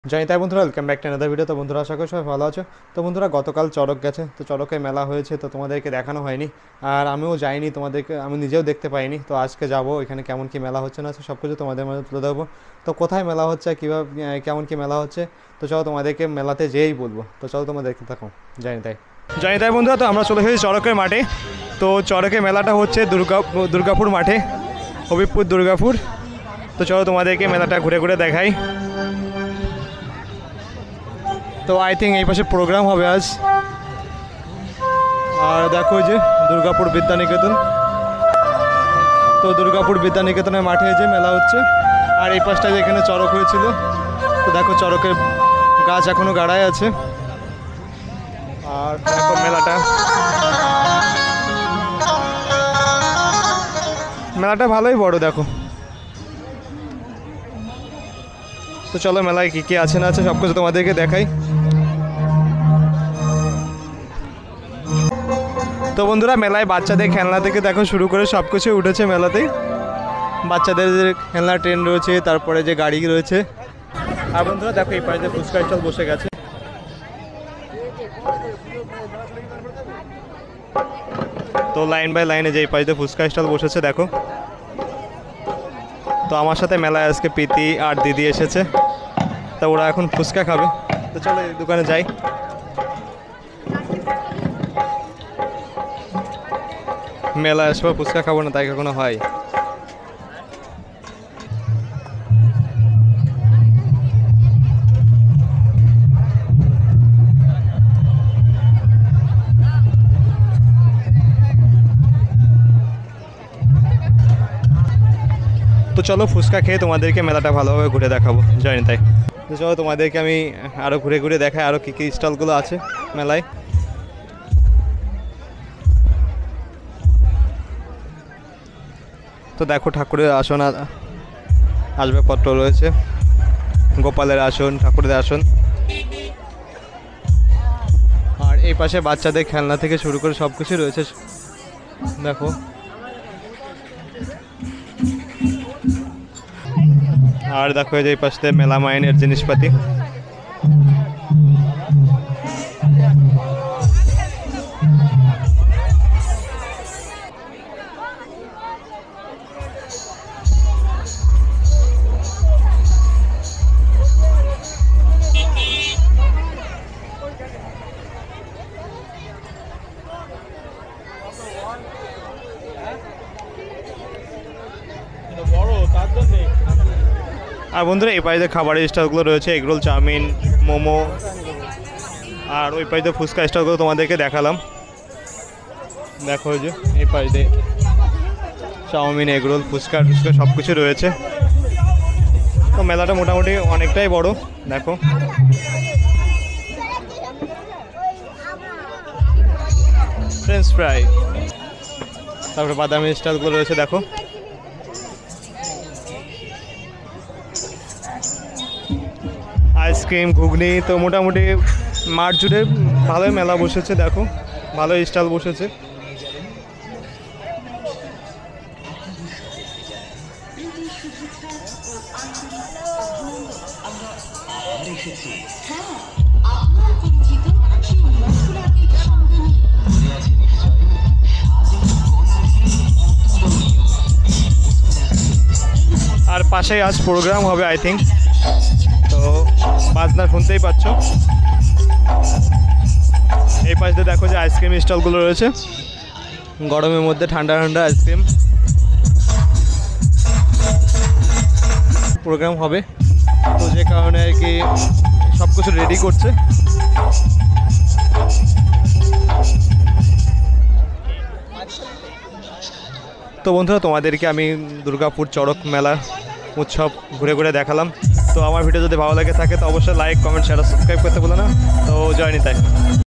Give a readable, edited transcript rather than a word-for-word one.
জয় তাই বন্ধুরা, welcome back to another video. তো বন্ধুরা, আশা করি সবাই ভালো আছো। তো বন্ধুরা, গতকাল চড়ক গেছে, তো চড়কে মেলা হয়েছে, তো তোমাদেরকে দেখানো হয়নি আর আমিও যাইনি, তোমাদেরকে আমি নিজেও দেখতে পাইনি। তো আজকে যাবো, এখানে কেমন কি মেলা হচ্ছে না সব কিছু তোমাদের মধ্যে তুলে দেবো। তো কোথায় মেলা হচ্ছে, কীভাবে কেমন কি মেলা হচ্ছে, তো চলো তোমাদেরকে মেলাতে যেয়েই বলবো। তো চলো তোমরা দেখতে থাকো। জানি তাই বন্ধুরা, তো আমরা চলে এসেছি চড়কের মাঠে। তো চড়কের মেলাটা হচ্ছে দুর্গাপুর মাঠে, হবিবপুর দুর্গাপুর। তো চলো তোমাদেরকে মেলাটা ঘুরে ঘুরে দেখাই। তো আই থিঙ্ক এই পাশে প্রোগ্রাম হবে আজ। আর দেখো যে দুর্গাপুর বিদ্যানিকেতন, তো দুর্গাপুর বিদ্যানিকেতনের মাঠে যে মেলা হচ্ছে। আর এই পাশটায় যেখানে চড়ক হয়েছিল, তো দেখো চড়কের গাছ এখনও গাড়ায় আছে। আর দেখো মেলাটা ভালোই বড় দেখো। তো চলো মেলায় কী কী আছে না আছে সব কিছু তোমাদেরকে দেখাই। তো বন্ধুরা, মেলায় বাচ্চাদের খেলনা থেকে দেখো শুরু করে সব কিছু উঠেছে মেলাতেই। বাচ্চাদের যে খেলনা ট্রেন রয়েছে, তারপরে যে গাড়ি রয়েছে। আর বন্ধুরা দেখো, এই পাশে ফুচকা স্টল বসে গেছে। তো লাইন বাই লাইনে যে এই পাশে ফুচকা স্টল বসেছে দেখো। তো আমার সাথে মেলায় আজকে প্রীতি আর দিদি এসেছে, তা ওরা এখন ফুচকা খাবে। তো চলো এই দোকানে যাই। মেলা আসবো, ফুচকা খাবো না তাই কখনো হয়? তো চলো ফুচকা খেয়ে তোমাদেরকে মেলাটা ভালোভাবে ঘুরে দেখাবো। জানি তাই। তো চলো তোমাদেরকে আমি আরও ঘুরে ঘুরে দেখাই আরও কী কী স্টলগুলো আছে মেলায়। তো দেখো ঠাকুরের আসন আসবাবপত্র রয়েছে, গোপালের আসন, ঠাকুরের আসন। আর এই পাশে বাচ্চাদের খেলনা থেকে শুরু করে সব কিছু রয়েছে দেখো। আর দেখো এই যে এই পাশে মেলা মাইনের জিনিসপাতি। আর বন্ধুরা, এই পাশে খাবারের স্টলগুলো রয়েছে, এগরোল, চাউমিন, মোমো। আর ওই পাশে ফুচকা স্টলগুলো তোমাদেরকে দেখালাম। দেখো যে এই পাশে চাউমিন, এগরোল, ফুচকা টুচকা সব কিছু রয়েছে। তো মেলাটা মোটামুটি অনেকটাই বড় দেখো। ফ্রেঞ্চ ফ্রাই, তারপরে বাদামি স্টলগুলো রয়েছে দেখো। আইসক্রিম, ঘুগনি। তো মোটামুটি মাঠ জুড়ে ভালোই মেলা বসেছে দেখো, ভালোই স্টল বসেছে। আর পাশেই আজ প্রোগ্রাম হবে আই থিঙ্ক, তো বাজনা শুনতেই পাচ্ছ। এই পাশ দিয়ে দেখো যে আইসক্রিম স্টলগুলো রয়েছে, গরমের মধ্যে ঠান্ডা ঠান্ডা আইসক্রিম। প্রোগ্রাম হবে, তো যে কারণে আর কি সব কিছু রেডি করছে। তো বন্ধুরা, তোমাদেরকে আমি দুর্গাপুর চড়ক মেলা উৎসব ঘুরে ঘুরে দেখালাম। তো আমার ভিডিও যদি ভালো লাগে থাকে তো অবশ্যই লাইক, কমেন্ট, শেয়ার, সাবস্ক্রাইব করতে ভুলো না। তো জয় নিতাই।